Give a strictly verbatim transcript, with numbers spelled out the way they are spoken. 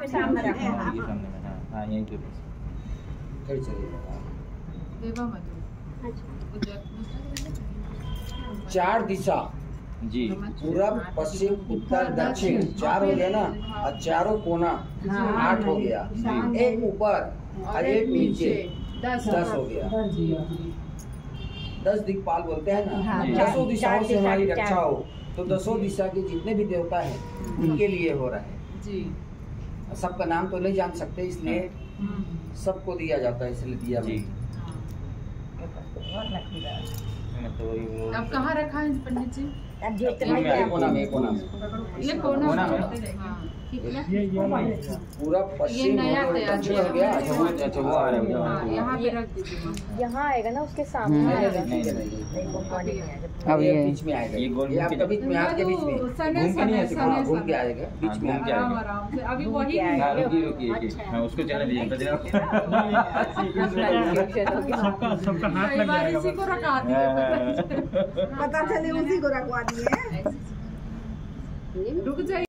सामने रखो। ये सामने में, हाँ हाँ यहीं पे बस खड़ी चलिए। चार दिशा जी, पूरब पश्चिम उत्तर दक्षिण चार हो गया ना, और चारों कोना आठ हो गया, एक ऊपर और एक नीचे दस हो गया। दस दिक्पाल बोलते हैं ना, दसों दिशाओं से हमारी रक्षा हो, तो दसों दिशा के जितने भी देवता हैं उनके लिए हो रहा है जी। सबका नाम तो नहीं जान सकते, इसलिए सबको दिया जाता है, इसलिए दिया जी। अब कहाँ रखा है पंडित जी? अब ये कोना में, कोना में, ये कोना में पूरा पश्चिम दक्षिण हो गया। अच्छा वो आ रहा है, यहाँ पे रख दीजिए, यहाँ आएगा ना उसके सामने आएगा। अब ये बीच में आएगा, ये गोल ये आपका बीच में, आपके बीच में घूम के नहीं ऐसे घूम के आएगा, बीच में घूम के आएगा। आराम से अभी वही हाँ रुकिए रुकिए, मैं उसको चलने दीजिए। सबका सबका हाथ लग जाएगा, इसी को रखा दिए, पता चले उसी को रखवा दिए। रुक जाइए।